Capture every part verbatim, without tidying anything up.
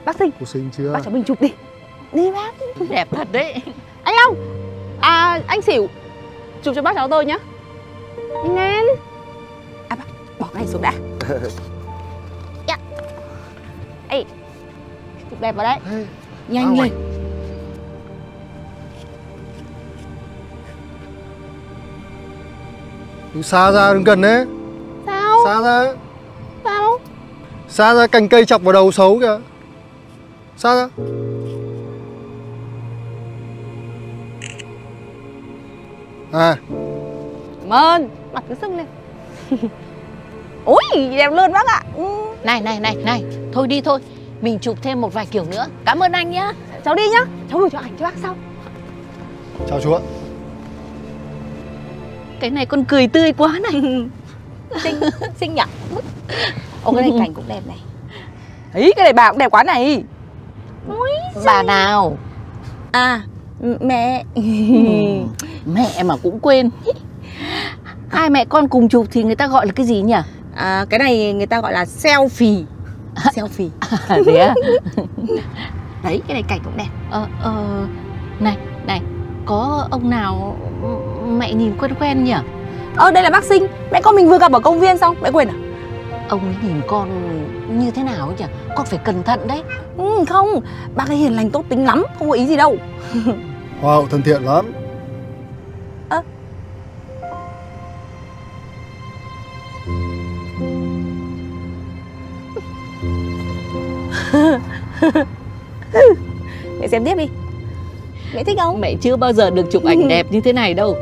Bác Sinh. Cô xinh chưa? Bác cho mình chụp đi. Đi bác. Đẹp thật đấy. Anh Long. À anh Xỉu, chụp cho bác cháu tôi nhá. Nhanh lên. À bác, bỏ cái này xuống đã. Yeah. Ê, chụp đẹp vào đấy. Hey. Nhanh lên. Đi xa ra, đừng gần đấy. Sao? Xa ra. Sao? Xa ra, cành cây chọc vào đầu xấu kìa. Xa ra. À. Cảm ơn. Mặt cứ sưng lên. Ôi, đẹp luôn bác ạ. Ừ. Này này này này, thôi đi thôi. Mình chụp thêm một vài kiểu nữa. Cảm ơn anh nhá. Cháu đi nhá. Cháu gửi cho ảnh cho bác sau. Chào chú ạ. Cái này con cười tươi quá này. Xinh, xinh nhỉ? Ô, cái này cảnh cũng đẹp này. Ý, cái này bà cũng đẹp quá này. Ôi, bà nào? À, mẹ. Mẹ mà cũng quên. Hai mẹ con cùng chụp thì người ta gọi là cái gì nhỉ? À, cái này người ta gọi là selfie. Selfie. À, thế à? Đấy, cái này cảnh cũng đẹp. Ờ, ờ, này, này, có ông nào mẹ nhìn quen quen nhỉ? Ờ, đây là bác Sinh. Mẹ con mình vừa gặp ở công viên xong, mẹ quên à? Ông ấy nhìn con như thế nào ấy nhỉ? Con phải cẩn thận đấy. Ừ, không, bác ấy hiền lành tốt tính lắm, không có ý gì đâu. Hoa hậu thân thiện lắm. Ơ. Mẹ xem tiếp đi. Mẹ thích không? Mẹ chưa bao giờ được chụp ảnh đẹp như thế này đâu.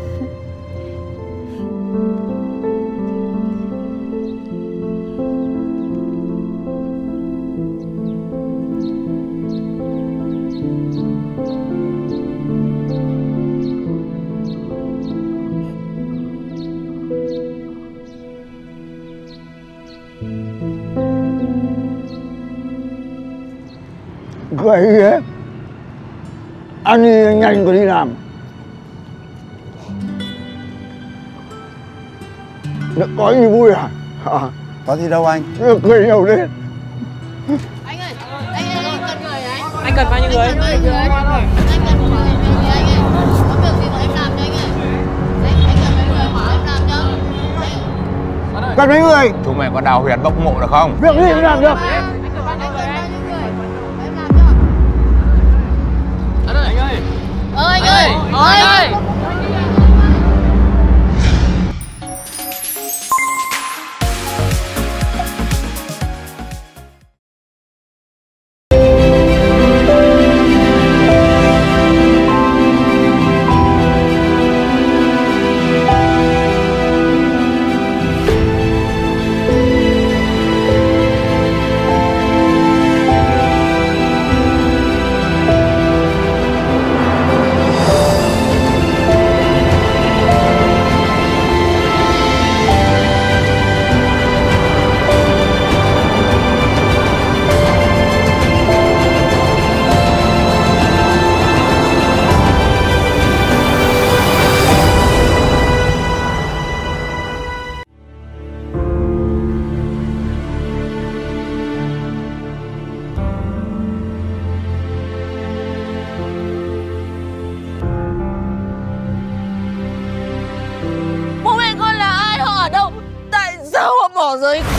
Vậy ấy, anh đi nhanh rồi đi làm. Được có gì vui à? À, có gì đâu anh. được cười nhiều đi. Anh ơi, anh ơi, anh cần người anh. Anh cần bao nhiêu người? Anh cần người. Anh cần một người anh ơi. Có việc gì mà em làm cho anh ơi. Anh, anh cần mấy người hỏi em làm cho. Cần mấy người? Chúng mày có đào huyệt bốc mộ được không? Việc gì cũng làm được. Ơ anh ơi, ơi anh ơi. Bố mẹ con là ai, họ ở đâu, tại sao họ bỏ rơi